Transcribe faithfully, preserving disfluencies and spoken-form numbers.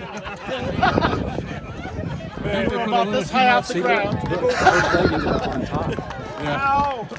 We're about this high off the ground. Yeah.